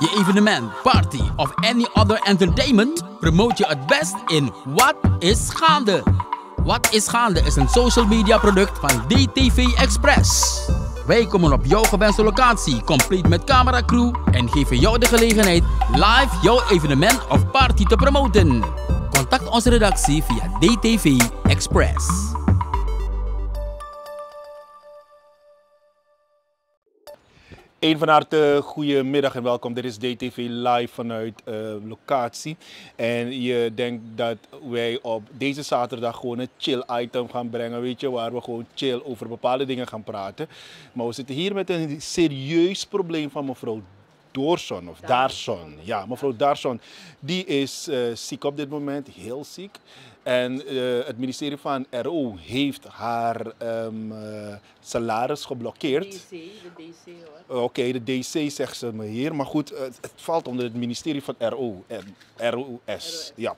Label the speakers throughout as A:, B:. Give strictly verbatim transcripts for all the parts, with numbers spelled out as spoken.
A: je evenement, party of any other entertainment? Promote je het best in Wat is Gaande? Wat is Gaande is een social media product van D T V Express. Wij komen op jouw gewenste locatie, compleet met cameracrew, en geven jou de gelegenheid live jouw evenement of party te promoten. Contact onze redactie via D T V Express.
B: Een van harte goedemiddag en welkom. Dit is D T V live vanuit uh, locatie. En je denkt dat wij op deze zaterdag gewoon een chill item gaan brengen, weet je, waar we gewoon chill over bepaalde dingen gaan praten. Maar we zitten hier met een serieus probleem van mevrouw Doorson of Daarson. Ja, mevrouw Daarson, die is uh, ziek op dit moment, heel ziek. En uh, het ministerie van R O heeft haar um, uh, salaris geblokkeerd.
C: D C, de D C hoor.
B: Oké, okay, de D C zegt ze me hier. Maar goed, het, het valt onder het ministerie van R O. R O S. Ja.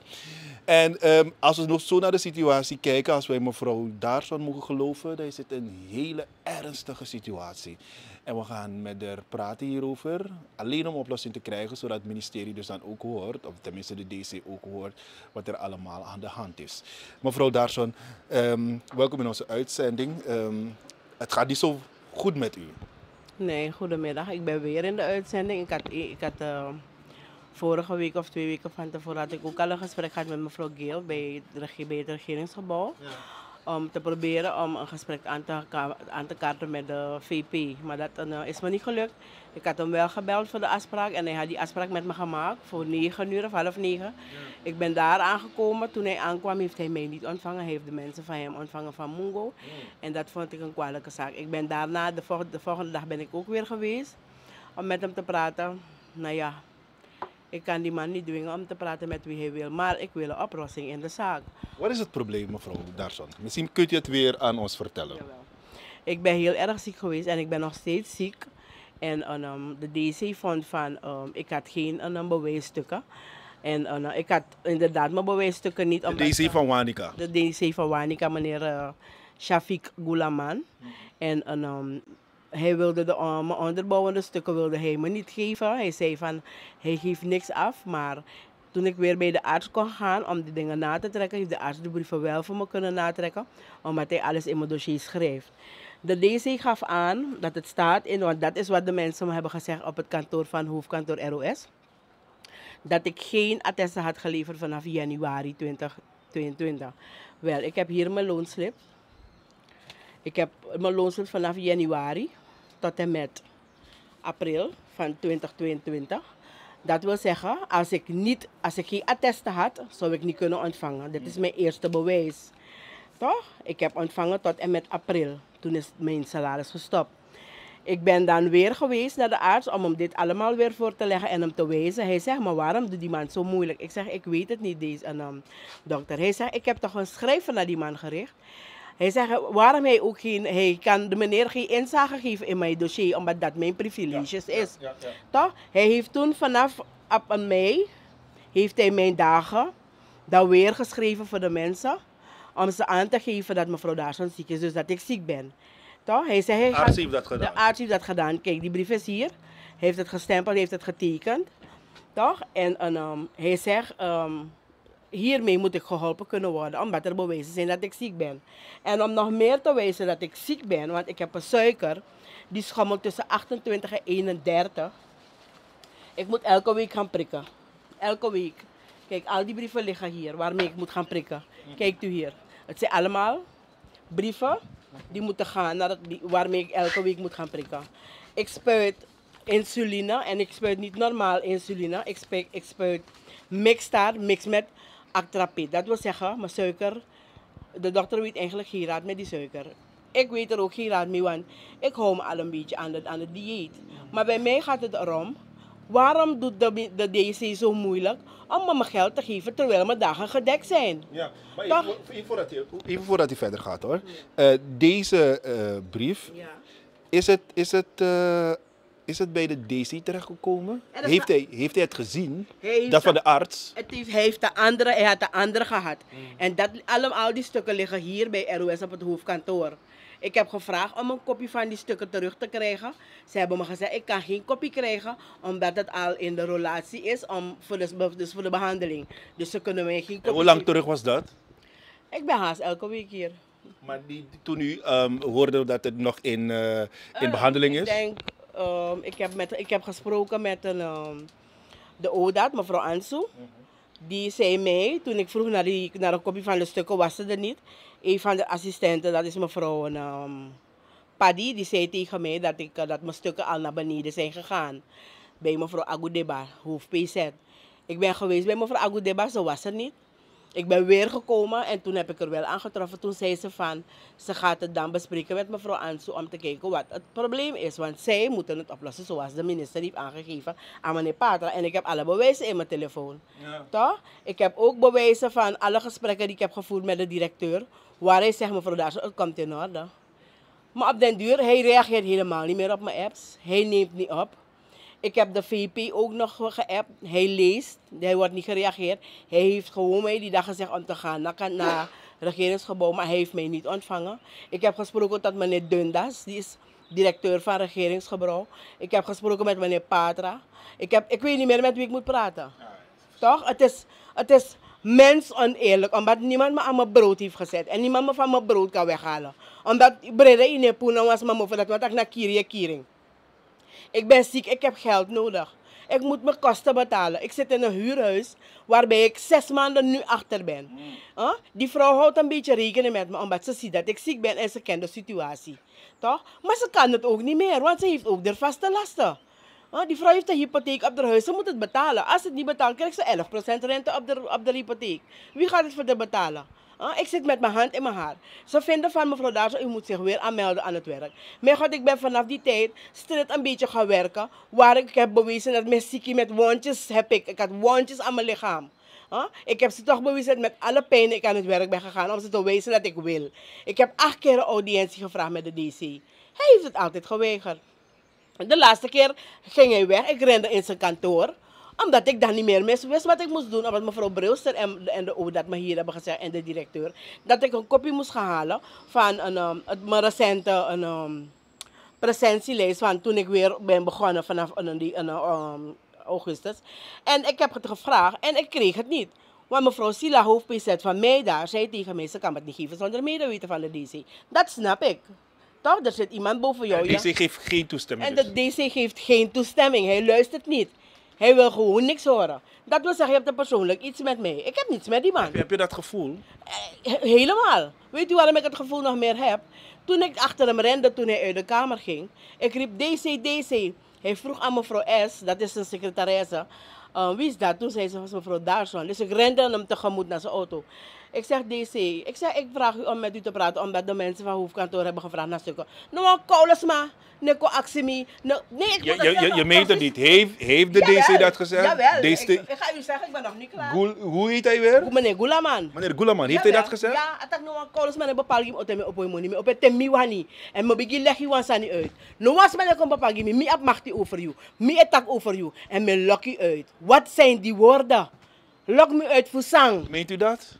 B: En um, als we nog zo naar de situatie kijken, als wij mevrouw Daarson mogen geloven, dan is het een hele ernstige situatie. En we gaan met haar praten hierover, alleen om oplossing te krijgen, zodat het ministerie dus dan ook hoort, of tenminste de D C ook hoort, wat er allemaal aan de hand is. Mevrouw Daarson, um, welkom in onze uitzending. Um, het gaat niet zo goed met u.
C: Nee, goedemiddag. Ik ben weer in de uitzending. Ik had, ik had uh, vorige week of twee weken van tevoren had ik ook al een gesprek gehad met mevrouw Geel bij het, bij het regeringsgebouw. Ja. Om te proberen om een gesprek aan te, aan te kaarten met de V P. Maar dat uh, is me niet gelukt. Ik had hem wel gebeld voor de afspraak en hij had die afspraak met me gemaakt voor negen uur of half negen. Ja. Ik ben daar aangekomen. Toen hij aankwam heeft hij mij niet ontvangen. Hij heeft de mensen van hem ontvangen van Mungo. Ja. En dat vond ik een kwalijke zaak. Ik ben daarna, de volgende, de volgende dag ben ik ook weer geweest om met hem te praten. Nou ja, ik kan die man niet dwingen om te praten met wie hij wil, maar ik wil een oplossing in de zaak.
B: Wat is het probleem, mevrouw Daarson? Misschien kunt u het weer aan ons vertellen.
C: Jawel. Ik ben heel erg ziek geweest en ik ben nog steeds ziek. En um, de D C vond van, um, ik had geen um, bewijsstukken. En uh, ik had inderdaad mijn bewijsstukken niet.
B: De D C van Wanica?
C: De D C van Wanica, meneer uh, Shafiq Gulaman. Hmm. En um, hij wilde de uh, onderbouwende stukken wilde hij me niet geven. Hij zei van, hij geeft niks af. Maar toen ik weer bij de arts kon gaan om die dingen na te trekken, heeft de arts de brieven wel voor me kunnen natrekken. Omdat hij alles in mijn dossier schrijft. De D C gaf aan dat het staat in, want dat is wat de mensen me hebben gezegd op het kantoor van hoofdkantoor R O S. Dat ik geen attesten had geleverd vanaf januari twintig tweeëntwintig. Wel, ik heb hier mijn loonslip. Ik heb mijn loonslip vanaf januari tot en met april van twintig tweeëntwintig. Dat wil zeggen, als ik, niet, als ik geen attesten had, zou ik niet kunnen ontvangen. Dit is mijn eerste bewijs. Toch? Ik heb ontvangen tot en met april. Toen is mijn salaris gestopt. Ik ben dan weer geweest naar de arts om hem dit allemaal weer voor te leggen en hem te wijzen. Hij zegt, maar waarom doet die man zo moeilijk? Ik zeg, ik weet het niet, deze um, dokter. Hij zegt, ik heb toch een schrijven naar die man gericht. Hij zegt, waarom hij ook geen, hij kan de meneer geen inzage geven in mijn dossier, omdat dat mijn privileges ja, is. Ja, ja, ja. Toch? Hij heeft toen vanaf op mei, heeft hij mijn dagen dan weer geschreven voor de mensen, om ze aan te geven dat mevrouw Daarson ziek is, dus dat ik ziek ben. Toch? Hij zei, hij
B: de arts heeft dat gedaan.
C: De arts heeft dat gedaan. Kijk, die brief is hier. Hij heeft het gestempeld, heeft het getekend. Toch? En, en um, hij zegt, um, hiermee moet ik geholpen kunnen worden, omdat er bewijzen zijn dat ik ziek ben. En om nog meer te wijzen dat ik ziek ben, want ik heb een suiker, die schommelt tussen achtentwintig en eenendertig. Ik moet elke week gaan prikken. Elke week. Kijk, al die brieven liggen hier, waarmee ik moet gaan prikken. Kijkt u hier. Het zijn allemaal brieven die moeten gaan, naar het, die, waarmee ik elke week moet gaan prikken. Ik spuit insuline en ik spuit niet normaal insuline. Ik spuit, ik spuit Mixstar, mix met Actrapid. Dat wil zeggen, mijn suiker, de dokter weet eigenlijk geen raad met die suiker. Ik weet er ook geen raad mee, want ik hou me al een beetje aan het, aan het dieet. Maar bij mij gaat het erom, waarom doet de, de D C zo moeilijk om me mijn geld te geven terwijl mijn dagen gedekt zijn?
B: Ja, maar even, even, voordat hij, even voordat hij verder gaat hoor. Uh, deze uh, brief, ja. is, het, is, het, uh, is het bij de D C terechtgekomen? Heeft hij, heeft hij het gezien? Hij dat van de arts?
C: Het heeft, hij, heeft de andere, hij had de andere gehad. Mm. En dat, allemaal die stukken liggen hier bij R O S op het hoofdkantoor. Ik heb gevraagd om een kopie van die stukken terug te krijgen. Ze hebben me gezegd, ik kan geen kopie krijgen, omdat het al in de relatie is om, voor, de, dus voor de behandeling. Dus ze kunnen mij geen kopie...
B: En hoe lang terug was dat?
C: Ik ben haast elke week hier.
B: Maar die, toen u um, hoorde dat het nog in, uh, in behandeling is?
C: Ik denk, um, ik, heb met, ik heb gesproken met een, um, de O D A T, mevrouw Ansu. Mm-hmm. Die zei mij, toen ik vroeg naar, die, naar een kopie van de stukken, was ze er niet. Een van de assistenten, dat is mevrouw um, Paddy, die zei tegen mij dat, ik, uh, dat mijn stukken al naar beneden zijn gegaan. Bij mevrouw Agudeba, hoofd P Z. Ik ben geweest bij mevrouw Agudeba, ze was er niet. Ik ben weer gekomen en toen heb ik er wel aangetroffen. Toen zei ze van, ze gaat het dan bespreken met mevrouw Ansu om te kijken wat het probleem is. Want zij moeten het oplossen zoals de minister heeft aangegeven aan meneer Patra. En ik heb alle bewijzen in mijn telefoon. Ja. Toch? Ik heb ook bewijzen van alle gesprekken die ik heb gevoerd met de directeur. Waar hij zegt, mevrouw Dazo, het komt in orde. Maar op den duur, hij reageert helemaal niet meer op mijn apps. Hij neemt niet op. Ik heb de V P ook nog geappt. Hij leest, hij wordt niet gereageerd. Hij heeft gewoon mij die dag gezegd om te gaan naar, naar het regeringsgebouw, maar hij heeft mij niet ontvangen. Ik heb gesproken tot meneer Dundas, die is directeur van het regeringsgebouw. Ik heb gesproken met meneer Patra. Ik, heb, ik weet niet meer met wie ik moet praten. Toch? Het is, het is mens oneerlijk, omdat niemand me aan mijn brood heeft gezet en niemand me van mijn brood kan weghalen. Omdat brede in de poen was me over dat, want ik naar Kirie Kiering. Ik ben ziek, ik heb geld nodig. Ik moet mijn kosten betalen. Ik zit in een huurhuis waarbij ik zes maanden nu achter ben. Mm. Huh? Die vrouw houdt een beetje rekening met me, omdat ze ziet dat ik ziek ben en ze kent de situatie. Toch? Maar ze kan het ook niet meer, want ze heeft ook de vaste lasten. Huh? Die vrouw heeft een hypotheek op haar huis, ze moet het betalen. Als ze het niet betaalt, krijgt ze elf procent rente op de, op de hypotheek. Wie gaat het voor de betalen? Uh, ik zit met mijn hand in mijn haar. Ze vinden van mevrouw Dazo, u moet zich weer aanmelden aan het werk. Mijn god, ik ben vanaf die tijd strijd een beetje gaan werken. Waar ik heb bewezen dat mijn ziekie met wondjes heb ik. Ik had wondjes aan mijn lichaam. Uh, ik heb ze toch bewezen dat met alle pijn ik aan het werk ben gegaan om ze te wijzen dat ik wil. Ik heb acht keer een audiëntie gevraagd met de D C. Hij heeft het altijd geweigerd. De laatste keer ging hij weg. Ik rende in zijn kantoor. Omdat ik dan niet meer wist wat ik moest doen. Omdat mevrouw Brilster en, en de O D A T me hier hebben gezegd en de directeur. Dat ik een kopie moest gaan halen van een, um, het, mijn recente een, um, presentielijst. Van toen ik weer ben begonnen vanaf een, die, een, um, augustus. En ik heb het gevraagd en ik kreeg het niet. Want mevrouw Sila, hoofd P Z van mij daar, zei tegen mij, ze kan het niet geven zonder medeweten van de D C. Dat snap ik. Toch? Er zit iemand boven jou.
B: De D C ja? geeft geen toestemming.
C: En de D C geeft geen toestemming. Hij luistert niet. Hij wil gewoon niks horen. Dat wil zeggen, je hebt er persoonlijk iets met mij. Ik heb niets met die man.
B: Heb je, heb je dat gevoel?
C: Eh, helemaal. Weet u waarom ik het gevoel nog meer heb? Toen ik achter hem rende, toen hij uit de kamer ging. Ik riep D C, D C. Hij vroeg aan mevrouw S, dat is zijn secretaresse. Uh, wie is dat? Toen zei ze, was mevrouw Darson. Dus ik rende hem tegemoet naar zijn auto. Ik zeg, D C, ik zeg, ik vraag u om met u te praten, omdat de mensen van hoofdkantoor hebben gevraagd naar stukken. Nou, Kaules maar. Neko Aximi. No, nee, ik
B: je, je, je, je meent het niet. Heeft, heeft de
C: jawel,
B: D C dat gezegd?
C: Jawel.
B: D C...
C: Ik, ik ga u zeggen, ik ben nog niet klaar.
B: Gul, hoe heet hij weer?
C: Meneer Gulaman.
B: Meneer Gulaman, heeft
C: jawel.
B: hij dat gezegd?
C: Ja, atak no een Kaules maar een bepaald op hem op hem money, op het miwani. En me begin leg je wan sani uit. No was men een bepaald me, me mag die over you, me attack over you en me lock je uit. Wat zijn die woorden? Lok me uit voor zang.
B: Meent u dat?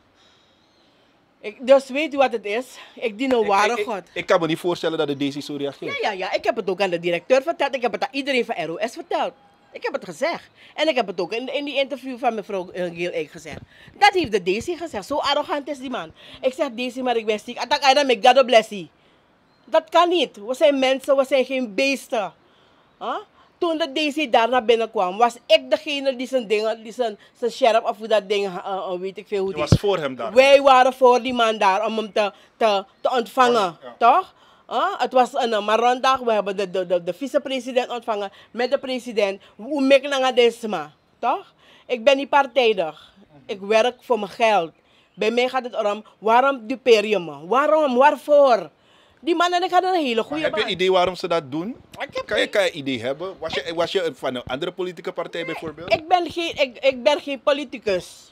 C: Ik, dus weet u wat het is? Ik dien een ware
B: ik, ik,
C: God.
B: Ik, ik kan me niet voorstellen dat de D C zo reageert.
C: Ja, ja, ja. Ik heb het ook aan de directeur verteld. Ik heb het aan iedereen van R O S verteld. Ik heb het gezegd. En ik heb het ook in, in die interview van mevrouw Geel Eek gezegd. Dat heeft de D C gezegd. Zo arrogant is die man. Ik zeg D C, maar ik ben ziek. Attack Aida met God bless you. Dat kan niet. We zijn mensen, we zijn geen beesten. Huh? Toen de D C daar naar binnen kwam, was ik degene die zijn dingen, die zijn, zijn sheriff of hoe dat ding, uh, uh, weet ik veel hoe die...
B: Je was voor hem daar.
C: Wij waren voor die man daar om hem te, te, te ontvangen, ja. Toch? Uh, het was een uh, marondag, we hebben de, de, de, de vicepresident ontvangen met de president. Hoe mek na desma, toch? Ik ben niet partijdig. Ik werk voor mijn geld. Bij mij gaat het erom, waarom dupeer je me? Waarom? Waarvoor? Die man en ik hadden een hele goede baan.
B: Heb je een idee waarom ze dat doen?
C: Ik
B: kan, je, kan je een idee hebben? Was je, was je van een andere politieke partij bijvoorbeeld?
C: Ik ben geen, ik, ik ben geen politicus.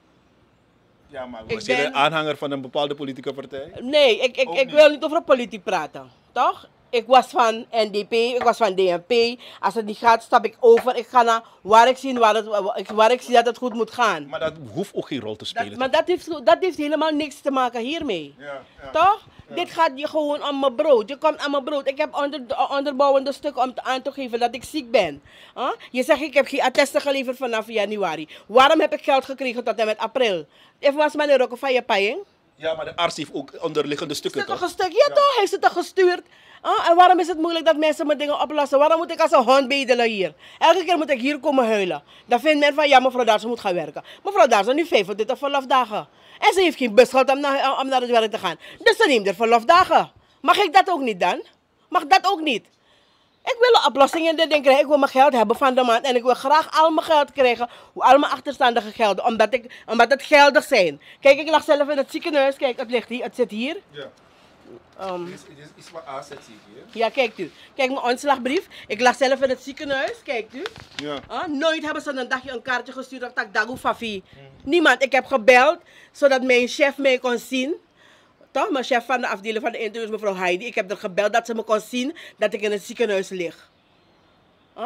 B: Ja, maar was je ben... een aanhanger van een bepaalde politieke partij?
C: Nee, ik, ik, ik wil niet over politiek praten. Toch? Ik was van N D P, ik was van D N P. Als het niet gaat, stap ik over. Ik ga naar waar ik zie, waar, het, waar ik zie dat het goed moet gaan.
B: Maar dat hoeft ook geen rol te spelen.
C: Dat, maar dat heeft, dat heeft helemaal niks te maken hiermee.
B: Ja, ja.
C: Toch? Ja. Dit gaat je gewoon om mijn brood. Je komt aan mijn brood. Ik heb onder, onderbouwende stukken om te, aan te geven dat ik ziek ben. Huh? Je zegt ik heb geen attesten geleverd vanaf januari. Waarom heb ik geld gekregen tot en met april? Even was mijn rokken van je paying.
B: Ja, maar de arts heeft ook onderliggende stukken,
C: toch?
B: toch?
C: Stuk, ja, ja toch, heeft het toch gestuurd. Uh, en waarom is het moeilijk dat mensen me dingen oplossen? Waarom moet ik als een hond bedelen hier? Elke keer moet ik hier komen huilen. Dan vindt men van, ja, mevrouw Daarsen moet gaan werken. Mevrouw Daarsen nu vijfentwintig verlofdagen. En ze heeft geen busgeld om naar, om naar het werk te gaan. Dus ze neemt er verlofdagen. Mag ik dat ook niet dan? Mag dat ook niet? Ik wil een oplossing in dit ding krijgen. Ik wil mijn geld hebben van de maand. En ik wil graag al mijn geld krijgen. Al mijn achterstandige gelden. Omdat, ik, omdat het geldig zijn. Kijk, ik lag zelf in het ziekenhuis. Kijk, het ligt hier. Het zit hier.
B: Ja.
C: Um,
B: dit, is, dit is wat A Z zie hier.
C: Ja, kijkt u. Kijk, mijn ontslagbrief. Ik lag zelf in het ziekenhuis. Kijkt u.
B: Ja.
C: Uh, nooit hebben ze een dagje een kaartje gestuurd. Dat ik dagoe fafi. Hmm. Niemand. Ik heb gebeld. Zodat mijn chef mij kon zien. Toch? Mijn chef van de afdeling van de interviews, mevrouw Heidi. Ik heb er gebeld dat ze me kon zien dat ik in het ziekenhuis lig. Huh?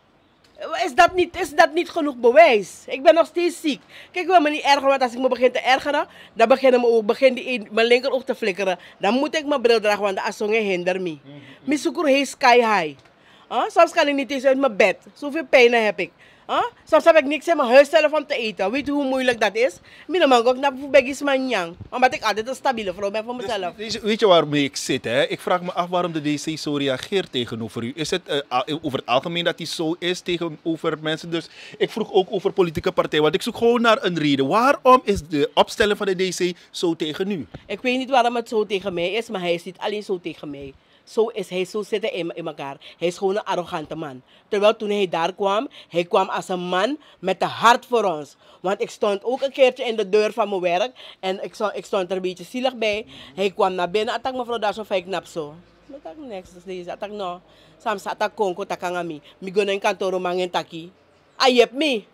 C: Is dat niet, is dat niet genoeg bewijs? Ik ben nog steeds ziek. Kijk, ik wil me niet ergeren, want als ik me begin te ergeren, dan begint mijn oog, begin die, mijn linkeroog te flikkeren. Dan moet ik mijn bril dragen, want de asonge hinder me. Mijn suiker is sky high. Huh? Soms kan ik niet eens uit mijn bed. Zoveel pijn heb ik. Huh? Soms heb ik niks in mijn huis zelf om te eten. Weet u hoe moeilijk dat is? Mijn man ook naar Begis Manjang. Omdat ik altijd een stabiele vrouw ben voor mezelf.
B: Dus, weet je waarmee ik zit? Hè? Ik vraag me af waarom de D C zo reageert tegenover u. Is het uh, over het algemeen dat hij zo is tegenover mensen? Dus ik vroeg ook over politieke partijen. Want ik zoek gewoon naar een reden. Waarom is de opstelling van de D C zo tegen u?
C: Ik weet niet waarom het zo tegen mij is, maar hij is niet alleen zo tegen mij. Zo is hij, zo zit hij in, in elkaar. Hij is gewoon een arrogante man. Terwijl toen hij daar kwam, hij kwam als een man met een hart voor ons. Want ik stond ook een keertje in de deur van mijn werk en ik stond, ik stond er een beetje zielig bij. Hij kwam naar binnen, atak mevrouw daar zo vijf knap zo. Atak next, dus deze, atak no. Samsa atak konko takangami. Mi gono in kantoro mangin taki. Ayep me.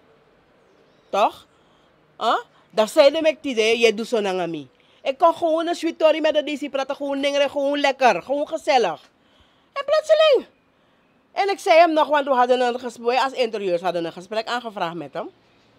C: Toch? Huh? Daar zeiden me tide, je doet zo nangami. Ik kan gewoon een sweetory met de D C praten, gewoon dingen, gewoon lekker, gewoon gezellig. En plotseling. En ik zei hem nog, want we hadden een gesprek, als interieurs hadden een gesprek aangevraagd met hem.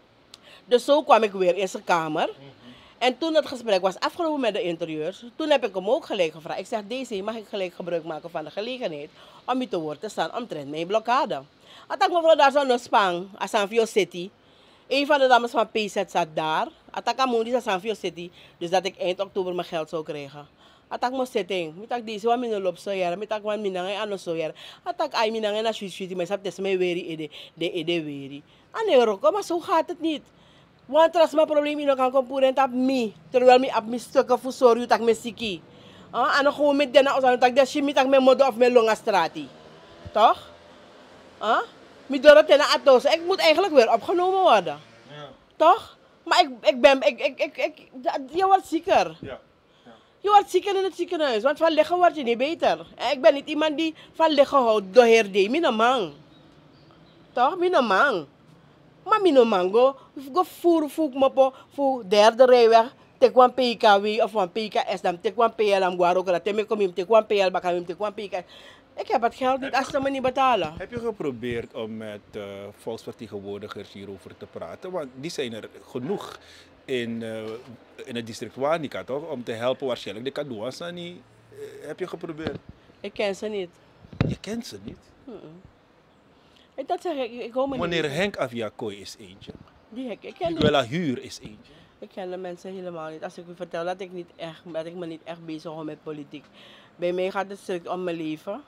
C: Dus zo kwam ik weer in zijn kamer. Mm-hmm. En toen het gesprek was afgelopen met de interieurs, toen heb ik hem ook gelijk gevraagd. Ik zeg, D C, mag ik gelijk gebruik maken van de gelegenheid om u te woord te staan omtrent mijn blokkade? Had ik mevrouw daar zo'n spang, als Sanfio City. Een van de dames van P Z zat daar. Atak amundi sa Sanfio City. Dus dat ik eind oktober mijn geld zou krijgen. Atak mo setting. Mitak deze wat mijn lop zo jaren. Mitak wat mijn nange ano zo jaren. Atak ay mijn nange na sweet sweetie. Maar sap des mij weri ede. De ede weri. Ane roko. Maar zo gaat het niet. Want als mijn probleem in kan concurrent op me. Terwijl me op mijn stukken voor sorry dat ik me siki. En dan gewoon met denna. Als ik dat je mitak mijn modder of mijn longa strati. Toch? Ah? Mi dorp ten atos. Ik moet eigenlijk weer opgenomen worden. Ja. Toch? Maar ik, ik ben, ik, ik, ik, ik, je wordt zieker. Ja. Ja. Je wordt zieker in het ziekenhuis, want van liggen word je niet beter. En ik ben niet iemand die van liggen houdt door heer D. Mijn man. Toch? Mijn man. Maar mijn man go, go voer, voer me op, voor derde rijweg. Tek wan P K W of wan P K S, dan tek wan P L am guaro, dat ik kom in, tek wan P L, bakam tek wan P K S. Ik heb het geld niet als ze me niet betalen.
B: Heb je geprobeerd om met uh, volksvertegenwoordigers hierover te praten? Want die zijn er genoeg in, uh, in het district Wanica, toch? Om te helpen waarschijnlijk. De Kadouas niet. Uh, heb je geprobeerd?
C: Ik ken ze niet.
B: Je kent ze niet?
C: Hmm. Ik, dat zeg ik, ik hou me
B: Meneer
C: niet.
B: Henk Aviakoy is eentje.
C: Die ik, ik ken
B: Miguela Huur is eentje.
C: Ik ken de mensen helemaal niet. Als ik u vertel dat ik, niet echt, dat ik me niet echt bezig hou met politiek. Bij mij gaat het strikt om mijn leven.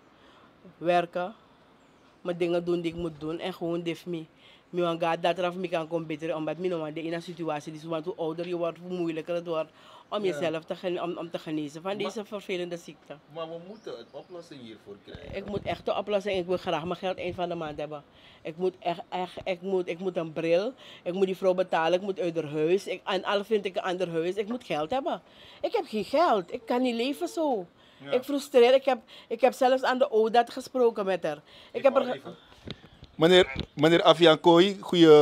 C: Werken, mijn dingen doen die ik moet doen en gewoon dif me. Ik ga dat eraf me kan competeren, omdat ik nog in een situatie is, want hoe ouder je wordt, hoe moeilijker het wordt om ja. jezelf te, om, om te genezen van maar, deze vervelende ziekte.
B: Maar we moeten een oplossing hiervoor krijgen.
C: Ik moet echt een oplossing, ik wil graag mijn geld eind van de maand hebben. Ik moet echt, echt ik, moet, ik moet een bril, ik moet die vrouw betalen, ik moet uit haar huis, ik, en al vind ik een ander huis, ik moet geld hebben. Ik heb geen geld, ik kan niet leven zo. Ja. Ik frustreer, ik heb, ik heb zelfs aan de O D A T gesproken met haar. Ik, ik heb er...
B: Meneer, meneer Aviakoy,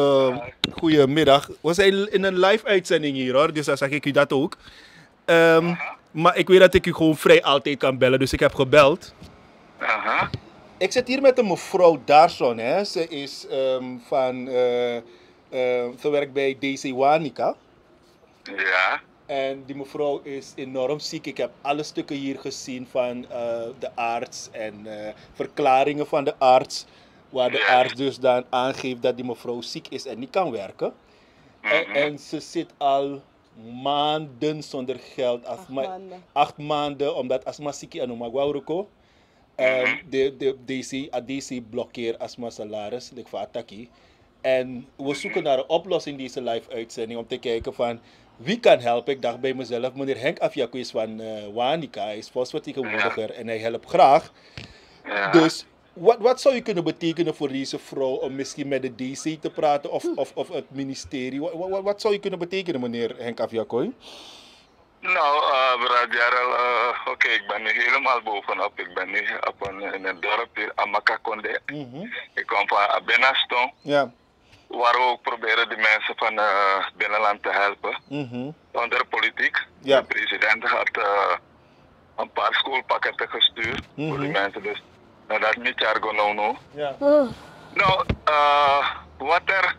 B: goedemiddag. We zijn in een live uitzending hier hoor, dus dan zeg ik u dat ook. Um, maar ik weet dat ik u gewoon vrij altijd kan bellen, dus ik heb gebeld.
D: Aha.
B: Ik zit hier met een mevrouw Daarson, hè. Ze is um, van, uh, uh, ze werkt bij D C Wanica.
D: Ja.
B: En die mevrouw is enorm ziek. Ik heb alle stukken hier gezien van uh, de arts en uh, verklaringen van de arts. Waar de
D: Yes.
B: arts dus dan aangeeft dat die mevrouw ziek is en niet kan werken. En,
D: Mhm.
B: en ze zit al maanden zonder geld.
C: Acht
B: Asma,
C: maanden.
B: acht maanden, omdat Asma ziek en Omagwaruko. En de, de, D C, A D C blokkeert Asma salaris, like voor Ataki. En we zoeken naar een oplossing deze live uitzending om te kijken van wie kan helpen. Ik dacht bij mezelf, meneer Henk Afjaku is van uh, Wanika, hij is volksvertegenwoordiger en hij helpt graag.
D: Ja.
B: Dus wat, wat zou je kunnen betekenen voor deze vrouw om misschien met de D C te praten of, of, of het ministerie? Wat, wat, wat zou je kunnen betekenen, meneer Henk Afjaku?
D: Nou, uh, Brad Jarel, uh, oké, okay, ik ben nu helemaal bovenop. Ik ben nu op een, in een dorp hier, Amakakonde.
B: Mm-hmm.
D: Ik kom van Abenaston,
B: Ja.
D: waar we ook proberen de mensen van het uh, binnenland te helpen.
B: Mm-hmm.
D: Onder politiek.
B: Ja.
D: De president had uh, een paar schoolpakketten gestuurd
B: Mhm.
D: voor die mensen. Dus nou, dat is niet jargon nou, nou.
B: Ja.
D: Nou, uh, wat er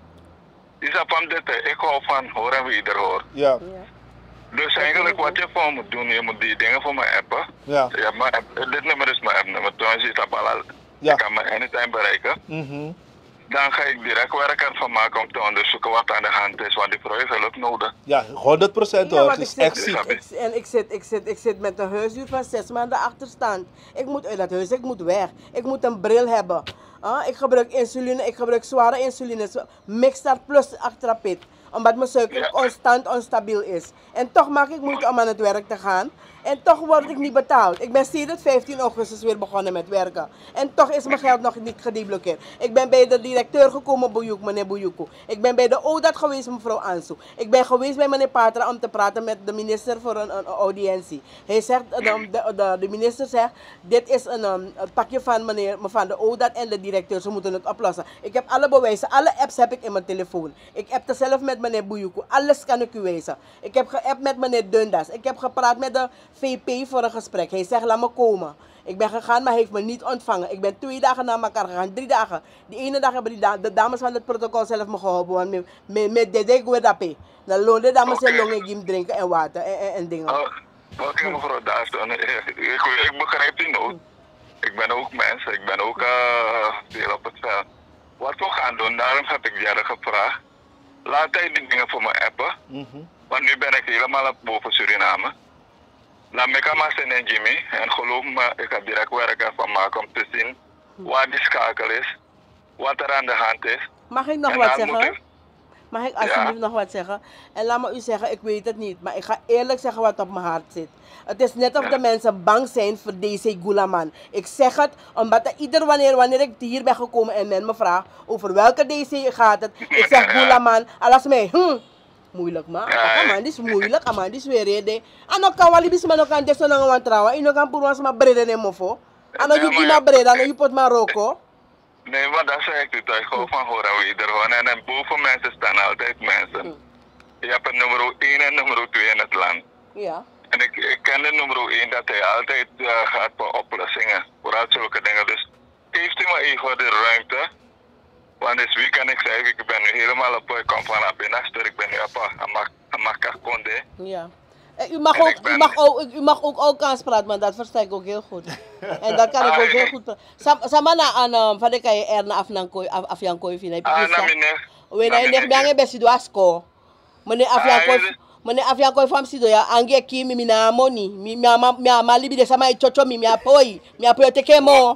D: is van dit, ik hou van horen wie er hoort.
B: Ja.
C: Ja.
D: Dus eigenlijk wat je voor moet doen, je moet die dingen voor me appen.
B: Ja.
D: Ja, mijn app, dit nummer is mijn appnummer, toen je het al,
B: Ja.
D: je kan me anytime bereiken.
B: Mm-hmm.
D: Dan ga ik direct werk ervan maken om te onderzoeken wat aan de hand is, want die vrouw heeft hulp nodig.
B: Ja, honderd procent
C: Ja,
B: hoor.
C: want
B: Ze
C: ik
B: is
C: zit,
B: echt
D: ik-
B: ziek.
C: ik, en ik zit, ik, zit, ik zit met een huisduur van zes maanden achterstand. Ik moet uit dat huis, ik moet weg. Ik moet een bril hebben. Ah, ik gebruik insuline, ik gebruik zware insuline. Mixstart plus Actrapid. Omdat mijn suiker
D: Ja.
C: constant onstabiel is. En toch maak ik moeite om aan het werk te gaan. En toch word ik niet betaald. Ik ben sinds vijftien augustus weer begonnen met werken. En toch is mijn geld nog niet gedeblokkeerd. Ik ben bij de directeur gekomen, Bouyuk, meneer Bouyuku. Ik ben bij de O D A T geweest, mevrouw Ansu. Ik ben geweest bij meneer Patra om te praten met de minister voor een, een audiëntie. Hij zegt, de, de, de, de minister zegt, dit is een, um, een pakje van meneer van de O D A T en de directeur. Ze moeten het oplossen. Ik heb alle bewijzen, alle apps heb ik in mijn telefoon. Ik appte zelf met meneer Bouyuku. Alles kan ik u wijzen. Ik heb geappt met meneer Dundas. Ik heb gepraat met de V P voor een gesprek. Hij zegt, laat me komen. Ik ben gegaan, maar hij heeft me niet ontvangen. Ik ben twee dagen na elkaar gegaan, drie dagen. Die ene dag hebben die da de dames van het protocol zelf me geholpen. Want met, met, met de dek we dat dan loon de dames en
D: Oké.
C: longen gym drinken en water en, en, en dingen.
D: Oh, Oké okay, mevrouw Daaston, ik, ik, ik begrijp die nood. Ik ben ook mens, ik ben ook uh, veel op het veld. Wat we gaan doen, daarom heb ik Jerry gevraagd. Laat hij die dingen voor me appen.
B: Mm-hmm.
D: Want nu ben ik helemaal op boven Suriname. Laat me kan maar zijn en Jimmy. En geloof me, ik ga direct werk ervan maken om te zien waar die schakel is. Wat er aan de hand is.
C: Mag ik nog
D: En
C: wat
D: dan moet
C: zeggen?
D: ik-
C: Mag ik alsjeblieft nog wat zeggen? En laat me u zeggen, ik weet het niet. Maar ik ga eerlijk zeggen wat op mijn hart zit. Het is net of de mensen bang zijn voor deze Gulaman. Ik zeg het omdat er ieder wanneer, wanneer ik hier ben gekomen en men me vraagt over welke D C gaat het. Ik zeg Gulaman, alles mij. Hm. Moeilijk man.
D: Ja,
C: Man, dit is moeilijk. Man, dit is weer rede. Ano kan wali bis man kan deso nang wan trawa. Ino kan purwas ma brede ne mofo. Ano
D: Ja,
C: yuki
D: maar
C: ma
D: ja.
C: brede, ano yupot ma roko.
D: Nee, maar dat zeg ik u. Ik hou van horen wie er gewoon. En, en boven mensen staan altijd mensen. Je hebt een nummer één en nummer twee in het land.
C: Ja.
D: En ik, ik ken de nummer één dat hij altijd uh, gaat voor oplossingen. Vooral zulke dingen. Dus geeft u me even de ruimte. Want dit weekend, ik zeg, ik ben nu helemaal op, ik kom van Abenaster, ik ben nu op Amakakonde.
C: Ja. Eh, U mag,
D: En
C: ook,
D: ik
C: u,
D: ben-
C: mag ook, u mag ook Alkaans praten, maar dat versta ik ook heel goed. En dat kan ik
D: Ah,
C: ook heel
D: nee.
C: goed praten. Sam- Sama na aan van de kaya er na afnankoy af afyankoy finay
D: Ah,
C: pisa.
D: na mine.
C: We
D: na
C: na
D: mine-
C: nek biange besido asko. Mene afyankoy
D: Ah,
C: mene afyankoy fam sido ya ange ki mi mina moni mi mi ama mi ama libide sama ichocho mi mi apoy mi apoy tekemo.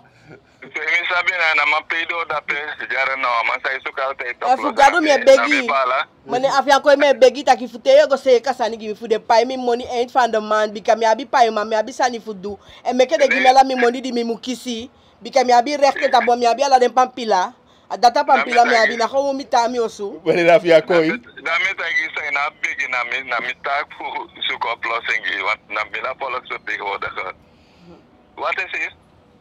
D: Mi sabi na na mapido dati, jara no, masay suka altijd
C: E fugado mi begi.
D: pala.
C: Mene afyankoy me begi taki futeyo go se kasani gi mi fude pay mi money eind van de man bika mi abi pay ma mi abi sani fudu. En meke de gimela mi money di mi mukisi. Bika mi abi rechte tabo mi abi ala den pampila. Adata pampila mi abi na ko mi tami osu.
B: Meneer Afjaku.
D: Daarmee denk ik zijn na big na mi na mi taak voor zoeken oplossingen, want na mi la volk zo tegenwoordig. Wat is hier?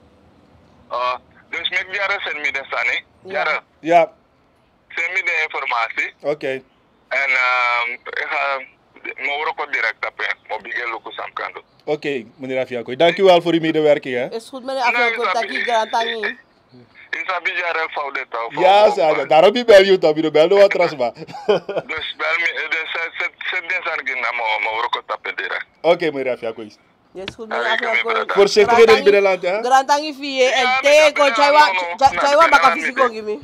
D: Uh, dus met jaren zijn mi de sani, jaren
B: Ja,
D: zijn mi de informatie
B: oké.
D: en uh, ik ga me ook direct op en mo bigel luku sam kan doen.
B: Oké, meneer Afjaku. Dank u wel voor uw medewerking. Hè?
C: Is goed mene afyankoy taki garantangi.
D: Isabi jaren fout dit
B: Ja, Sada. Daarom bel je toch, je bel nog wat rasma.
D: Dus bel me, dus ze ze den san gin na mo mo roko tape direct.
B: Oké, meneer Afiakoy.
C: Yes, goed.
D: Ah, ik heb je bedankt.
B: Voorzichtig in het binnenland, hè?
C: Grand tangi fie en
D: Ja,
C: te
D: maar
C: ko
D: dat-
C: chaiwa
D: no, no, no,
C: chaiwa
D: no,
C: baka
D: no,
C: fisiko
D: no,
C: gimi.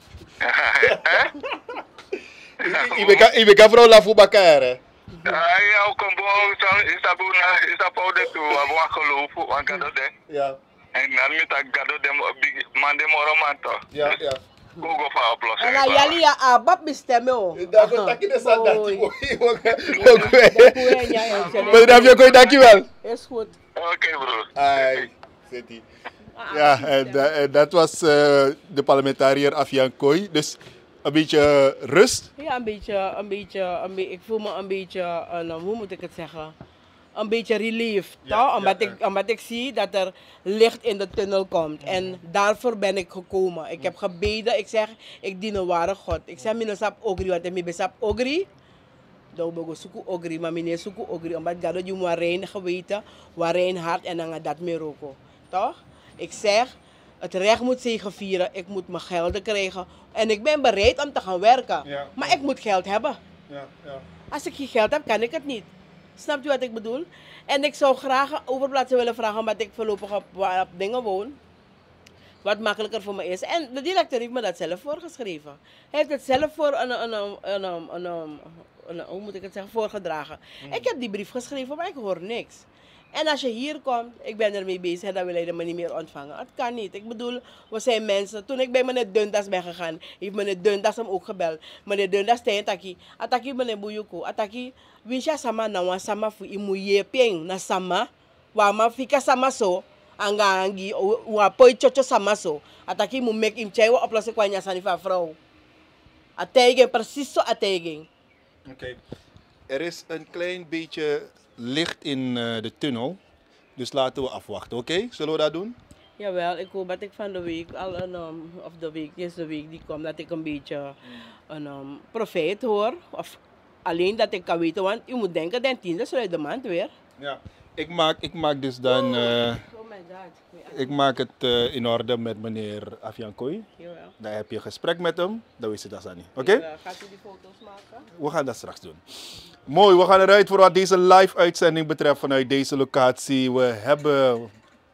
B: Ibe ka vrouw la fubakare.
D: Ai, au kombo is abu na is abu de tu abu akolo wan gado de.
B: Ja,
D: En dan met dat gado de big man de moromanto.
B: ja, ja.
D: Google voor oplossing.
C: Ana yali ya abab bestemme o.
B: Daar komt takkie de sandat.
C: Oei.
B: Oké. Meneer Afiakoy, dankjewel.
C: Is goed.
D: Oké bro.
B: Ai, zit hij. Ja, en, uh, en dat was uh, de parlementariër Afiakoy. Dus een beetje rust.
C: Ja, een beetje, een beetje, een beetje ik voel me een beetje, uh, hoe moet ik het zeggen? Een beetje relieved,
B: Ja,
C: toch? Omdat,
B: ja,
C: ik, omdat ik zie dat er licht in de tunnel komt. En daarvoor ben ik gekomen. Ik heb gebeden, ik zeg, ik dien een ware God. Ik zeg, mijn sap ogri, wat ik besap ogri. Dan ben ik suku ogri, maar meneer suku ogri. Omdat God je moet rein geweten, waar rein hart en dan dat meer ook. Toch? Ik zeg, het recht moet zegevieren, ik moet mijn gelden krijgen. En ik ben bereid om te gaan werken.
B: Ja.
C: Maar ik moet geld hebben.
B: Ja, ja.
C: Als ik geen geld heb, kan ik het niet. Snapt u wat ik bedoel? En ik zou graag overplaatsen willen vragen, omdat ik voorlopig op, op dingen woon. Wat makkelijker voor me is. En de directeur heeft me dat zelf voorgeschreven. Hij heeft het zelf voor een, een, een, een, een, een, een, een hoe moet ik het zeggen, voorgedragen. Mm. Ik heb die brief geschreven, maar ik hoor niks. En als je hier komt, ik ben ermee bezig, dan wil hij me niet meer ontvangen. Het kan niet. Ik bedoel, we zijn mensen. Toen ik bij meneer Dundas ben gegaan, heeft meneer Dundas hem ook gebeld. Meneer Dundas zei taki, ataki meneer Buyuko, ataki, winsja sama na wan sama fu imu ye ping na sama, wa ma fika sama so, anga angi, wa poi chocho sama so, ataki mu mek im chai wa oplossing kwa nyasani van vrouw. Ategen, precies zo ategen.
B: Oké. Okay. Er is een klein beetje licht in uh, de tunnel. Dus laten we afwachten, oké? Okay? Zullen we dat doen?
C: Jawel, ik hoop dat ik van de week, al een, um, of de week, deze week die komt, dat ik een beetje een um, profeet hoor. Of alleen dat ik kan weten, want je moet denken, den tiende sluit de maand weer.
B: Ja, ik maak, ik maak dus dan... Uh,
C: oh my god.
B: ik maak het uh, in orde met meneer Afiakoy.
C: Jawel.
B: Dan heb je een gesprek met hem, dan wist je dat niet. Oké? Okay?
C: Gaat u die foto's maken?
B: We gaan dat straks doen. Mooi, we gaan eruit voor wat deze live uitzending betreft vanuit deze locatie. We hebben een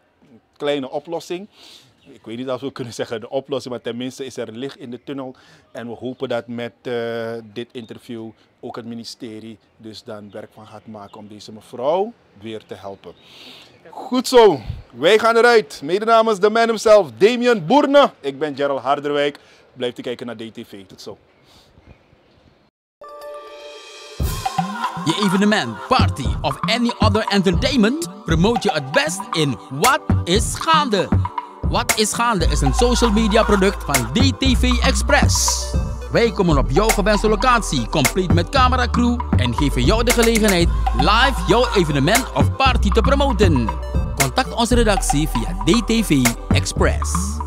B: kleine oplossing. Ik weet niet of we kunnen zeggen de oplossing, maar tenminste is er licht in de tunnel. En we hopen dat met uh, dit interview ook het ministerie dus dan werk van gaat maken om deze mevrouw weer te helpen. Goed zo, wij gaan eruit. Mede namens de man himself, Damien Boerne. Ik ben Gerald Harderwijk. Blijf te kijken naar D T V. Tot zo.
A: Je evenement, party of any other entertainment promote je het best in Wat is Gaande. Wat is Gaande is een social media product van D T V Express. Wij komen op jouw gewenste locatie, compleet met cameracrew en geven jou de gelegenheid live jouw evenement of party te promoten. Contact onze redactie via D T V Express.